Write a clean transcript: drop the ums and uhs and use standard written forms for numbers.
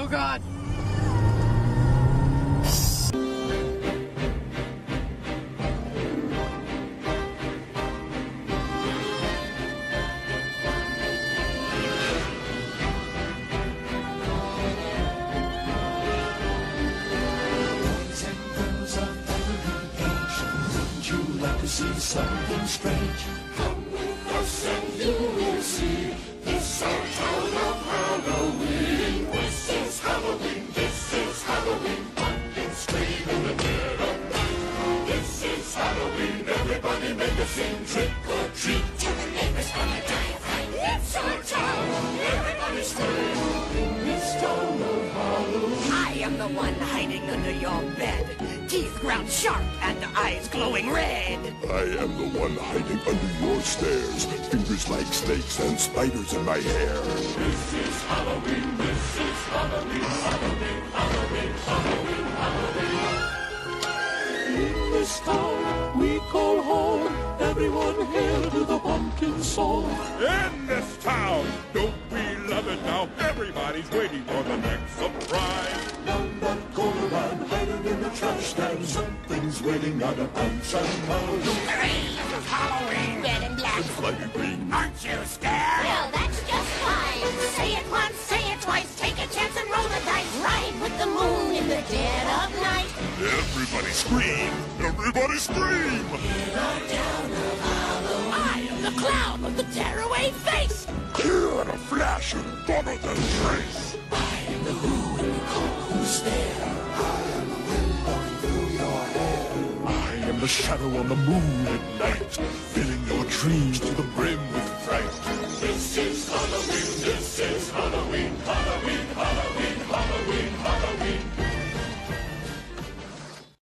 God! See something strange. Come with us and you will see this our town of Halloween. This is Halloween, this is Halloween. Pumpkins scream in the dead of night. This is Halloween, everybody make a scene. Trick or treat, tell the neighbors gonna die of fright. It's our town, everybody scream in this town of Halloween. I am the one hiding under your bed, teeth ground sharp and eyes glowing red. I am the one hiding under your stairs, fingers like snakes and spiders in my hair. This is Halloween, this is Halloween, Halloween, Halloween, Halloween, Halloween. In this town we call home, everyone hail to the pumpkin song. In this town, don't we love it now? Everybody's waiting for the next surprise. Down that corner and hiding in the trash can, something's waiting on a punch and mouse. Dreams of Halloween, red and black, And fluffy green. aren't you scared? Well, that's just fine. Say it once, say it twice, take a chance and roll the dice. Ride with the moon in the dead of night. Everybody scream! Everybody scream! I am the clown with the tearaway face. Clear in a flash and better than trace. I am the who and you call who stare. I am the wind blowing through your hair. I am the shadow on the moon at night, filling your dreams to the brim with